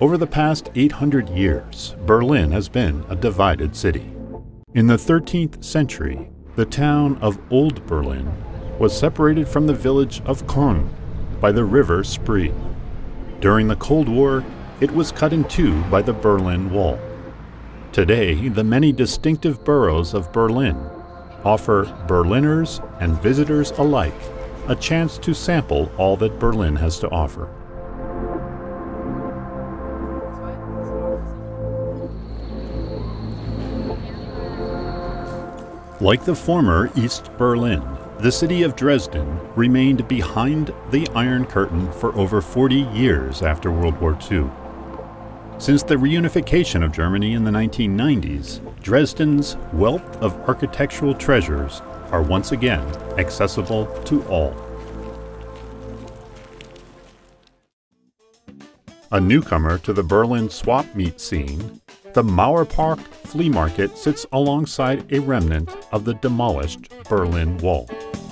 Over the past 800 years, Berlin has been a divided city. In the 13th century, the town of Old Berlin was separated from the village of Cologne by the river Spree. During the Cold War, it was cut in two by the Berlin Wall. Today, the many distinctive boroughs of Berlin offer Berliners and visitors alike a chance to sample all that Berlin has to offer. Like the former East Berlin, the city of Dresden remained behind the Iron Curtain for over 40 years after World War II. Since the reunification of Germany in the 1990s, Dresden's wealth of architectural treasures are once again accessible to all. A newcomer to the Berlin swap meet scene, the Mauerpark Flea Market sits alongside a remnant of the demolished Berlin Wall.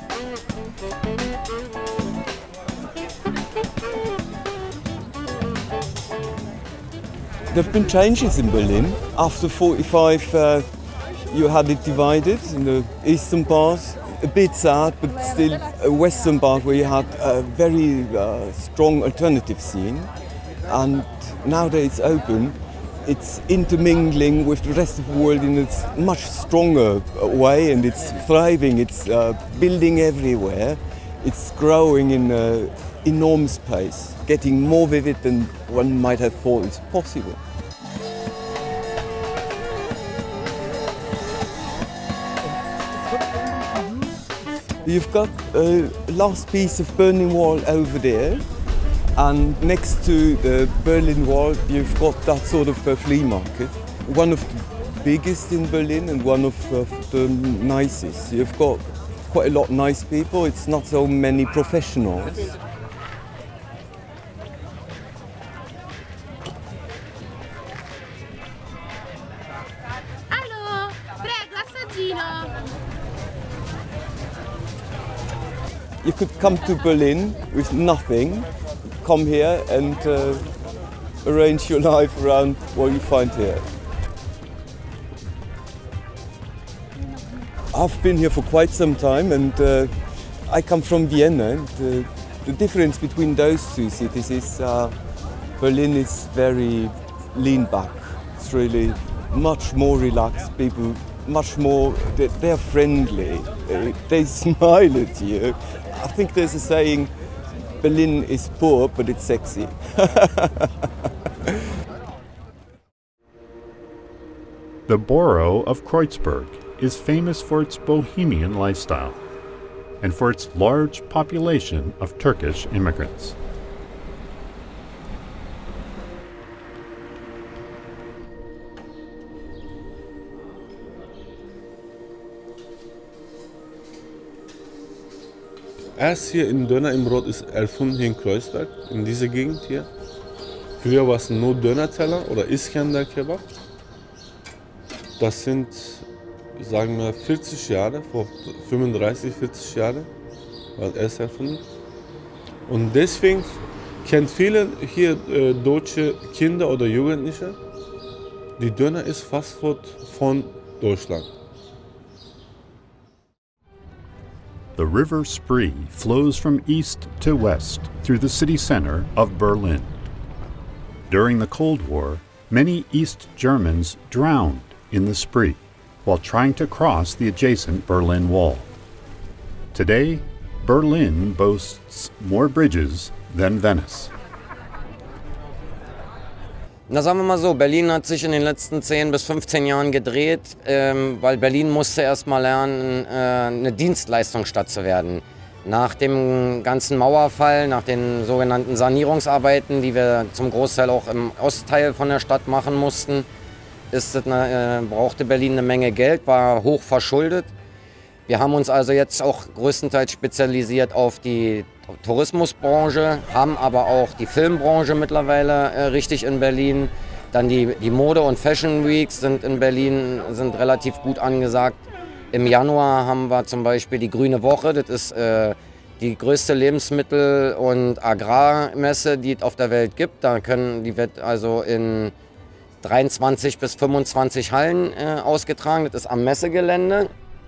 There have been changes in Berlin. After 1945, you had it divided in the eastern part, a bit sad, but still a western part where you had a very strong alternative scene. And now that it's open, it's intermingling with the rest of the world in a much stronger way, and it's thriving, it's building everywhere. It's growing in an enormous pace, getting more vivid than one might have thought is possible. You've got a last piece of Berlin Wall over there, and next to the Berlin Wall you've got that sort of flea market. One of the biggest in Berlin and one of the nicest. You've got quite a lot of nice people, it's not so many professionals. Allô, prego, assaggino. You could come to Berlin with nothing, come here and arrange your life around what you find here. I've been here for quite some time, and I come from Vienna. The difference between those two cities is Berlin is very lean back. It's really much more relaxed. People, much more, they're friendly. They smile at you. I think there's a saying, Berlin is poor, but it's sexy. The borough of Kreuzberg is famous for its bohemian lifestyle and for its large population of Turkish immigrants. Erst hier in Döner im Brot ist erfunden hier in Kreuzberg, in dieser Gegend hier. Früher war es nur Dönerteller oder Iskender Kebab. Das sind, sagen wir, 40 Jahre, vor 35, 40 Jahren war es erst erfunden. Und deswegen kennen viele hier deutsche Kinder oder Jugendliche, die Döner ist Fastfood von Deutschland. The River Spree flows from east to west through the city center of Berlin. During the Cold War, many East Germans drowned in the Spree while trying to cross the adjacent Berlin Wall. Today, Berlin boasts more bridges than Venice. Na, sagen wir mal so, Berlin hat sich in den letzten 10 bis 15 Jahren gedreht, weil Berlin musste erst mal lernen, eine Dienstleistungsstadt zu werden. Nach dem ganzen Mauerfall, nach den sogenannten Sanierungsarbeiten, die wir zum Großteil auch im Ostteil von der Stadt machen mussten, brauchte Berlin eine Menge Geld, war hoch verschuldet. Wir haben uns also jetzt auch größtenteils spezialisiert auf die Tourismusbranche, haben aber auch die Filmbranche mittlerweile richtig in Berlin. Dann die Mode- und Fashion Weeks sind in Berlin relativ gut angesagt. Im Januar haben wir zum Beispiel die Grüne Woche, das ist die größte Lebensmittel- und Agrarmesse, die es auf der Welt gibt. Die wird also in 23 bis 25 Hallen ausgetragen. Das ist am Messegelände.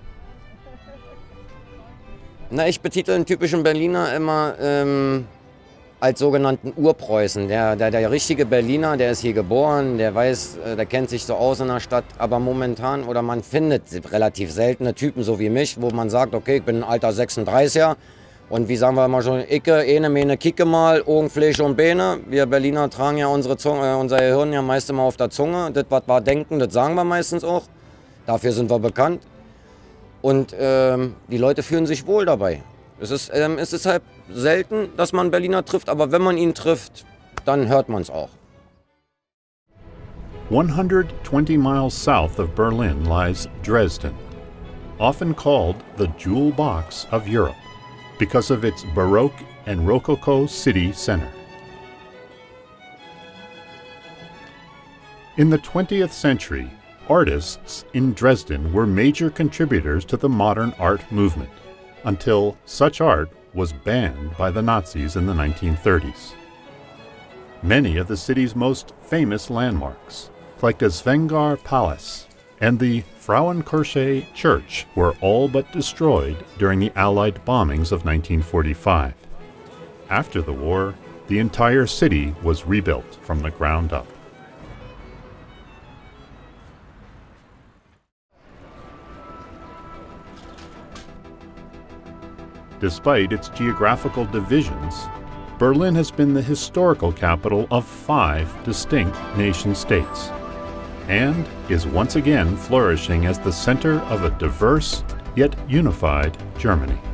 Na, ich betitel einen typischen Berliner immer als sogenannten Urpreußen. Der richtige Berliner, der ist hier geboren, der weiß, der kennt sich so aus in der Stadt. Aber momentan, oder man findet relativ seltene Typen, so wie mich, wo man sagt, okay, ich bin ein alter 36er. Und wie sagen wir mal schon, Icke, Ene, Mene, Kicke mal, Augen, Fleisch und Beine. Wir Berliner tragen ja unser Gehirn ja meist immer auf der Zunge. Das, was wir denken, das sagen wir meistens auch. Dafür sind wir bekannt. Und die Leute fühlen sich wohl dabei. Es ist halt selten, dass man Berliner trifft, aber wenn man ihn trifft, dann hört man es auch. 120 miles south of Berlin lies Dresden, often called the Jewel Box of Europe, because of its Baroque and Rococo city center. In the 20th century, artists in Dresden were major contributors to the modern art movement, until such art was banned by the Nazis in the 1930s. Many of the city's most famous landmarks, like the Svengar Palace and the Frauenkirche Church, were all but destroyed during the Allied bombings of 1945. After the war, the entire city was rebuilt from the ground up. Despite its geographical divisions, Berlin has been the historical capital of 5 distinct nation-states, and is once again flourishing as the center of a diverse yet unified Germany.